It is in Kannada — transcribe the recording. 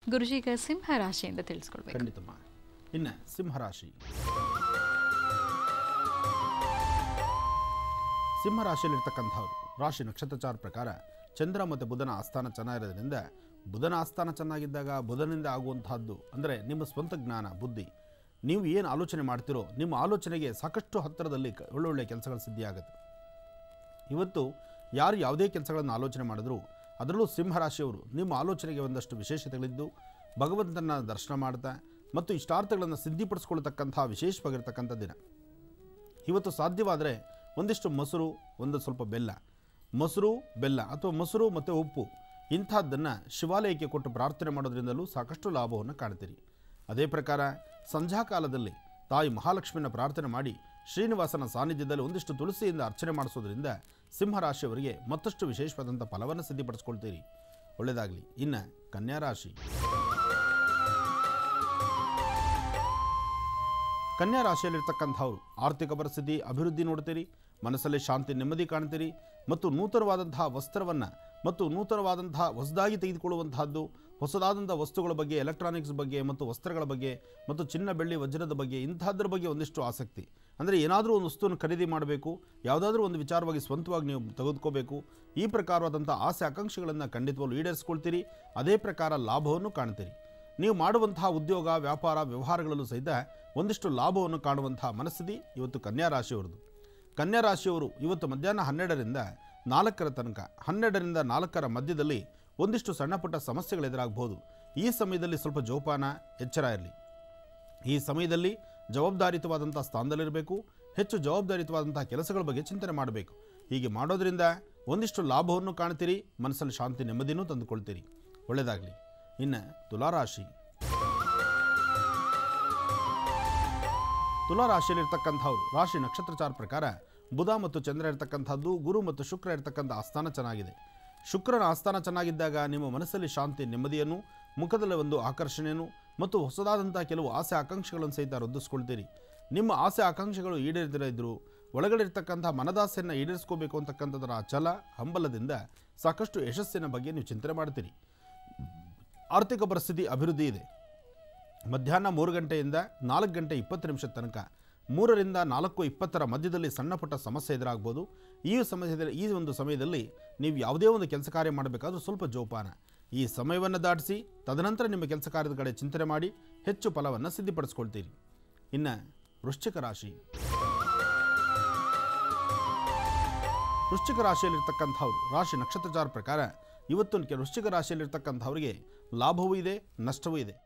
ಗುರುಜಿ ಈಗ ಸಿಂಹ ರಾಶಿಯಿಂದ ತಿಳಿಸ್ಕೊಡ್ಬೇಕು. ಖಂಡಿತಮ್ಮ. ಇನ್ನು ಸಿಂಹರಾಶಿ. ಸಿಂಹರಾಶಿಯಲ್ಲಿರ್ತಕ್ಕಂಥವ್ರು ರಾಶಿ ನಕ್ಷತ್ರಚಾರ ಪ್ರಕಾರ ಚಂದ್ರ ಮತ್ತು ಬುಧನ ಆಸ್ಥಾನ ಚೆನ್ನಾಗಿರೋದ್ರಿಂದ, ಬುಧನ ಆಸ್ಥಾನ ಚೆನ್ನಾಗಿದ್ದಾಗ ಬುಧನಿಂದ ಆಗುವಂತಹದ್ದು ಅಂದರೆ ನಿಮ್ಮ ಸ್ವಂತ ಜ್ಞಾನ, ಬುದ್ಧಿ, ನೀವು ಏನು ಆಲೋಚನೆ ಮಾಡ್ತಿರೋ ನಿಮ್ಮ ಆಲೋಚನೆಗೆ ಸಾಕಷ್ಟು ಹತ್ತಿರದಲ್ಲಿ ಒಳ್ಳೊಳ್ಳೆ ಕೆಲಸಗಳು ಸಿದ್ಧಿಯಾಗುತ್ತೆ. ಇವತ್ತು ಯಾರು ಯಾವುದೇ ಕೆಲಸಗಳನ್ನು ಆಲೋಚನೆ ಮಾಡಿದ್ರು, ಅದರಲ್ಲೂ ಸಿಂಹರಾಶಿಯವರು ನಿಮ್ಮ ಆಲೋಚನೆಗೆ ಒಂದಷ್ಟು ವಿಶೇಷತೆಗಳಿದ್ದು ಭಗವಂತನ ದರ್ಶನ ಮಾಡ್ತಾ ಮತ್ತು ಇಷ್ಟಾರ್ಥಗಳನ್ನು ಸಿದ್ಧಿಪಡಿಸ್ಕೊಳ್ತಕ್ಕಂಥ ವಿಶೇಷವಾಗಿರ್ತಕ್ಕಂಥ ದಿನ. ಇವತ್ತು ಸಾಧ್ಯವಾದರೆ ಒಂದಿಷ್ಟು ಮೊಸರು, ಒಂದು ಸ್ವಲ್ಪ ಬೆಲ್ಲ, ಮೊಸರು ಬೆಲ್ಲ ಅಥವಾ ಮೊಸರು ಮತ್ತು ಉಪ್ಪು ಇಂಥದ್ದನ್ನು ಶಿವಾಲಯಕ್ಕೆ ಕೊಟ್ಟು ಪ್ರಾರ್ಥನೆ ಮಾಡೋದ್ರಿಂದಲೂ ಸಾಕಷ್ಟು ಲಾಭವನ್ನು ಕಾಣ್ತೀರಿ. ಅದೇ ಪ್ರಕಾರ ಸಂಧ್ಯಾ ಕಾಲದಲ್ಲಿ ತಾಯಿ ಮಹಾಲಕ್ಷ್ಮಿಯನ್ನು ಪ್ರಾರ್ಥನೆ ಮಾಡಿ ಶ್ರೀನಿವಾಸನ ಸಾನ್ನಿಧ್ಯದಲ್ಲಿ ಒಂದಿಷ್ಟು ತುಳಸಿಯಿಂದ ಅರ್ಚನೆ ಮಾಡಿಸೋದ್ರಿಂದ ಸಿಂಹರಾಶಿಯವರಿಗೆ ಮತ್ತಷ್ಟು ವಿಶೇಷವಾದಂಥ ಫಲವನ್ನು ಸಿದ್ಧಿಪಡಿಸ್ಕೊಳ್ತೀರಿ. ಒಳ್ಳೆಯದಾಗಲಿ. ಇನ್ನು ಕನ್ಯಾ ರಾಶಿ. ಕನ್ಯಾ ರಾಶಿಯಲ್ಲಿರ್ತಕ್ಕಂಥವ್ರು ಆರ್ಥಿಕ ಪರಿಸ್ಥಿತಿ ಅಭಿವೃದ್ಧಿ ನೋಡ್ತೀರಿ, ಮನಸ್ಸಲ್ಲಿ ಶಾಂತಿ ನೆಮ್ಮದಿ ಕಾಣ್ತೀರಿ ಮತ್ತು ನೂತನವಾದಂತಹ ವಸ್ತ್ರವನ್ನು ಮತ್ತು ನೂತನವಾದಂತಹ ಹೊಸದಾಗಿ ತೆಗೆದುಕೊಳ್ಳುವಂತಹದ್ದು, ಹೊಸದಾದಂಥ ವಸ್ತುಗಳ ಬಗ್ಗೆ, ಎಲೆಕ್ಟ್ರಾನಿಕ್ಸ್ ಬಗ್ಗೆ ಮತ್ತು ವಸ್ತ್ರಗಳ ಬಗ್ಗೆ ಮತ್ತು ಚಿನ್ನ ಬೆಳ್ಳಿ ವಜ್ರದ ಬಗ್ಗೆ ಇಂಥದ್ರ ಬಗ್ಗೆ ಒಂದಿಷ್ಟು ಆಸಕ್ತಿ. ಅಂದರೆ ಏನಾದರೂ ಒಂದು ವಸ್ತುವನ್ನು ಖರೀದಿ ಮಾಡಬೇಕು, ಯಾವುದಾದ್ರೂ ಒಂದು ವಿಚಾರವಾಗಿ ಸ್ವಂತವಾಗಿ ನೀವು ತೆಗೆದುಕೋಬೇಕು, ಈ ಪ್ರಕಾರವಾದಂಥ ಆಸೆ ಆಕಾಂಕ್ಷೆಗಳನ್ನು ಖಂಡಿತವಾಗ್ಲೂ ಈಡೇರಿಸ್ಕೊಳ್ತೀರಿ. ಅದೇ ಪ್ರಕಾರ ಲಾಭವನ್ನು ಕಾಣ್ತೀರಿ. ನೀವು ಮಾಡುವಂತಹ ಉದ್ಯೋಗ ವ್ಯಾಪಾರ ವ್ಯವಹಾರಗಳಲ್ಲೂ ಸಹಿತ ಒಂದಿಷ್ಟು ಲಾಭವನ್ನು ಕಾಣುವಂತಹ ಮನಸ್ಥಿತಿ ಇವತ್ತು ಕನ್ಯಾ ರಾಶಿಯವರದು. ಕನ್ಯಾ ರಾಶಿಯವರು ಇವತ್ತು ಮಧ್ಯಾಹ್ನ 12ರಿಂದ 4 ತನಕ, 12ರಿಂದ 4 ಮಧ್ಯದಲ್ಲಿ ಒಂದಿಷ್ಟು ಸಣ್ಣ ಪುಟ್ಟ ಸಮಸ್ಯೆಗಳು ಎದುರಾಗಬಹುದು. ಈ ಸಮಯದಲ್ಲಿ ಸ್ವಲ್ಪ ಜೋಪಾನ, ಎಚ್ಚರ ಇರಲಿ. ಈ ಸಮಯದಲ್ಲಿ ಜವಾಬ್ದಾರಿಯುತವಾದಂಥ ಸ್ಥಾನದಲ್ಲಿರಬೇಕು, ಹೆಚ್ಚು ಜವಾಬ್ದಾರಿಯುತವಾದಂಥ ಕೆಲಸಗಳ ಬಗ್ಗೆ ಚಿಂತನೆ ಮಾಡಬೇಕು. ಹೀಗೆ ಮಾಡೋದ್ರಿಂದ ಒಂದಿಷ್ಟು ಲಾಭವನ್ನು ಕಾಣ್ತೀರಿ, ಮನಸ್ಸಲ್ಲಿ ಶಾಂತಿ ನೆಮ್ಮದಿನೂ ತಂದುಕೊಳ್ತೀರಿ. ಒಳ್ಳೆಯದಾಗಲಿ. ಇನ್ನು ತುಲಾರಾಶಿ. ತುಲಾರಾಶಿಯಲ್ಲಿರ್ತಕ್ಕಂಥವ್ರು ರಾಶಿ ನಕ್ಷತ್ರಚಾರ ಪ್ರಕಾರ ಬುಧ ಮತ್ತು ಚಂದ್ರ ಇರ್ತಕ್ಕಂಥದ್ದು, ಗುರು ಮತ್ತು ಶುಕ್ರ ಇರ್ತಕ್ಕಂಥ ಆಸ್ಥಾನ ಚೆನ್ನಾಗಿದೆ. ಶುಕ್ರನ ಆಸ್ಥಾನ ಚೆನ್ನಾಗಿದ್ದಾಗ ನಿಮ್ಮ ಮನಸ್ಸಲ್ಲಿ ಶಾಂತಿ ನೆಮ್ಮದಿಯನ್ನು, ಮುಖದಲ್ಲಿ ಒಂದು ಆಕರ್ಷಣೆಯನ್ನು ಮತ್ತು ಹೊಸದಾದಂಥ ಕೆಲವು ಆಸೆ ಆಕಾಂಕ್ಷೆಗಳನ್ನು ಸಹಿತ ವೃದ್ಧಿಸ್ಕೊಳ್ತೀರಿ. ನಿಮ್ಮ ಆಸೆ ಆಕಾಂಕ್ಷೆಗಳು ಈಡೇರದಿರ ಇದ್ದರೂ ಒಳಗಡೆ ಇರ್ತಕ್ಕಂಥ ಮನದಾಸೆಯನ್ನು ಈಡೇರಿಸ್ಕೋಬೇಕು ಅಂತಕ್ಕಂಥದ್ದರ ಛಲ ಹಂಬಲದಿಂದ ಸಾಕಷ್ಟು ಯಶಸ್ಸಿನ ಬಗ್ಗೆ ನೀವು ಚಿಂತನೆ ಮಾಡ್ತೀರಿ. ಆರ್ಥಿಕ ಪರಿಸ್ಥಿತಿ ಅಭಿವೃದ್ಧಿ ಇದೆ. ಮಧ್ಯಾಹ್ನ 3 ಗಂಟೆಯಿಂದ 4 ಗಂಟೆ 20 ನಿಮಿಷದ ತನಕ, 3ರಿಂದ 4:20 ಮಧ್ಯದಲ್ಲಿ ಸಣ್ಣ ಪುಟ್ಟ ಸಮಸ್ಯೆ ಎದುರಾಗ್ಬೋದು. ಈ ಒಂದು ಸಮಯದಲ್ಲಿ ನೀವು ಯಾವುದೇ ಒಂದು ಕೆಲಸ ಕಾರ್ಯ ಮಾಡಬೇಕಾದ್ರೂ ಸ್ವಲ್ಪ ಜೋಪಾನ. ಈ ಸಮಯವನ್ನು ದಾಟಿಸಿ ತದನಂತರ ನಿಮ್ಮ ಕೆಲಸ ಕಾರ್ಯದ ಕಡೆ ಚಿಂತನೆ ಮಾಡಿ ಹೆಚ್ಚು ಫಲವನ್ನು ಸಿದ್ಧಿಪಡಿಸ್ಕೊಳ್ತೀರಿ. ಇನ್ನು ವೃಶ್ಚಿಕ ರಾಶಿ. ವೃಶ್ಚಿಕ ರಾಶಿಯಲ್ಲಿರ್ತಕ್ಕಂಥವ್ರು ರಾಶಿ ನಕ್ಷತ್ರಚಾರ ಪ್ರಕಾರ ಇವತ್ತು ವೃಶ್ಚಿಕ ರಾಶಿಯಲ್ಲಿರ್ತಕ್ಕಂಥವ್ರಿಗೆ ಲಾಭವೂ ಇದೆ, ನಷ್ಟವೂ ಇದೆ.